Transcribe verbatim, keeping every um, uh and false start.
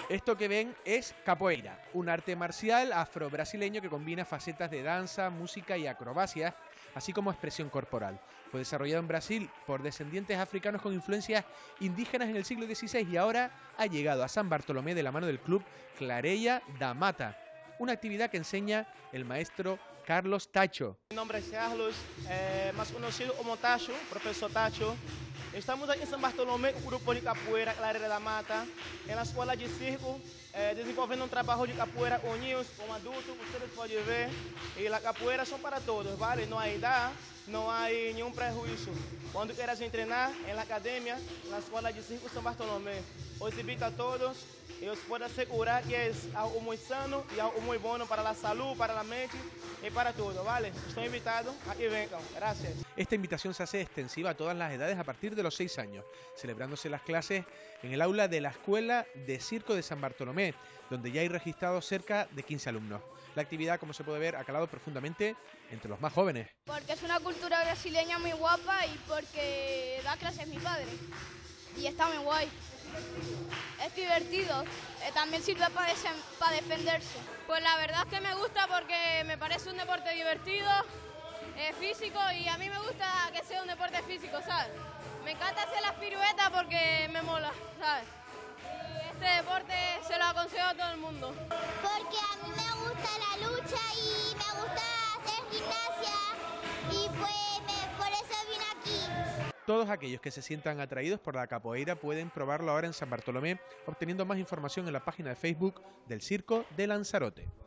Esto que ven es capoeira, un arte marcial afro-brasileño que combina facetas de danza, música y acrobacia, así como expresión corporal. Fue desarrollado en Brasil por descendientes africanos con influencias indígenas en el siglo dieciséis y ahora ha llegado a San Bartolomé de la mano del club Clareia da Mata, una actividad que enseña el maestro Carlos Tacho. Mi nombre es Carlos, eh, más conocido como Tacho, profesor Tacho. Estamos aqui em São Bartolomé com o grupo de capoeira Clareia da Mata, na escola de circo, eh, desenvolvendo um trabalho de capoeira com niños, com adultos, vocês podem ver. E a capoeira são para todos, vale? Não há idade, não há nenhum prejuízo. Quando queiras treinar na academia, na escola de circo São Bartolomé, os invito a todos e os puedo asegurar que é algo muito sano e algo muito bom para a saúde, para a mente y para todo, ¿vale? Estoy invitado a que vengan. Gracias. Esta invitación se hace extensiva a todas las edades a partir de los seis años, celebrándose las clases en el aula de la Escuela de Circo de San Bartolomé, donde ya hay registrados cerca de quince alumnos. La actividad, como se puede ver, ha calado profundamente entre los más jóvenes. Porque es una cultura brasileña muy guapa y porque da clases mi padre. Y está muy guay. Es divertido, eh, también sirve para pa defenderse. Pues la verdad es que me gusta porque me parece un deporte divertido, eh, físico, y a mí me gusta que sea un deporte físico, ¿sabes? Me encanta hacer las piruetas porque me mola, ¿sabes? Y este deporte se lo aconsejo a todo el mundo. Porque a mí me gusta la lucha y me gusta hacer gimnasia y pues me, por eso vine aquí. Todos aquellos que se sientan atraídos por la capoeira pueden probarlo ahora en San Bartolomé, obteniendo más información en la página de Facebook del Circo de Lanzarote.